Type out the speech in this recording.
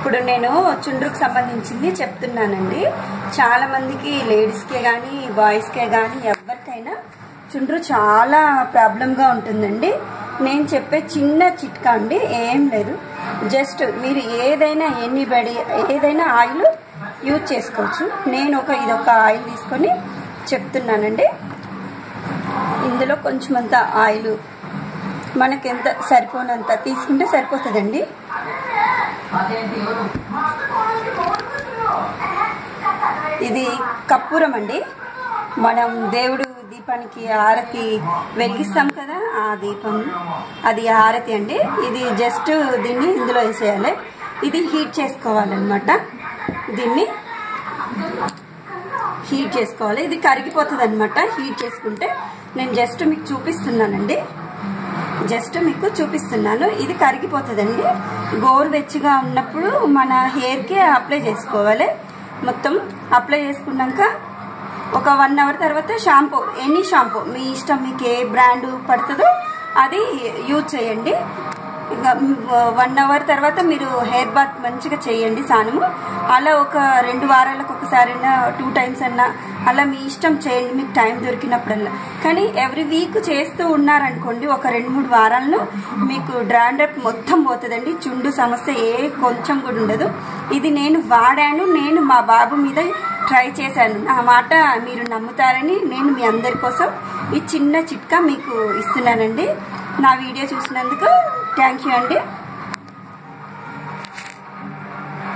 ఇప్పుడు నేను చుండ్రుకు సంబంధించింది చెప్తున్నానండి. చాలా మందికి లేడీస్కే కానీ బాయ్స్కే కానీ ఎవరికైనా చుండ్రు చాలా ప్రాబ్లంగా ఉంటుందండి. నేను చెప్పే చిన్న చిట్కా అండి, ఏం లేదు. జస్ట్ మీరు ఏదైనా ఏదైనా ఆయిల్ యూజ్ చేసుకోవచ్చు. నేను ఇదొక ఆయిల్ తీసుకొని చెప్తున్నానండి. ఇందులో కొంచెమంత ఆయిల్ మనకెంత సరిపోనంత తీసుకుంటే సరిపోతుందండి. ఇది కర్పూరం అండి. మనం దేవుడు దీపానికి హారతి వెలిగిస్తాం కదా, ఆ దీపం అది హారతి అండి. ఇది జస్ట్ దీన్ని ఇందులో వేసేయాలి. ఇది హీట్ చేసుకోవాలన్నమాట. దీన్ని హీట్ చేసుకోవాలి. ఇది కరిగిపోతుంది అనమాట హీట్ చేసుకుంటే. నేను జస్ట్ మీకు చూపిస్తున్నానండి. ఇది కరిగిపోతుందండి. గోరువెచ్చగా ఉన్నప్పుడు మన హెయిర్కి అప్లై చేసుకోవాలి. మొత్తం అప్లై చేసుకున్నాక ఒక 1 అవర్ తర్వాత షాంపూ, ఎనీ షాంపూ మీ ఇష్టం, మీకు ఏ బ్రాండ్ పడుతుందో అది యూజ్ చేయండి. ఇంకా 1 అవర్ తర్వాత మీరు హెయిర్ బాత్ మంచిగా చేయండి, స్నానము. అలా ఒక 2 వారాలకు ఒకసారైనా 2 టైమ్స్ అన్నా అలా మీ ఇష్టం చేయండి, మీకు టైం దొరికినప్పుడల్లా. కానీ ఎవ్రీ వీక్ చేస్తూ ఉన్నారనుకోండి, ఒక 2-3 వారాల్లో మీకు డ్రాండ్రఫ్ మొత్తం పోతుందండి. చుండు సమస్య కొంచెం కూడా ఉండదు. ఇది నేను వాడాను, నేను మా బాబు మీద ట్రై చేశాను. ఆ మాట మీరు నమ్ముతారని నేను మీ అందరి కోసం ఈ చిన్న చిట్కా మీకు ఇస్తున్నానండి. నా వీడియో చూసినందుకు థ్యాంక్ యూ అండి.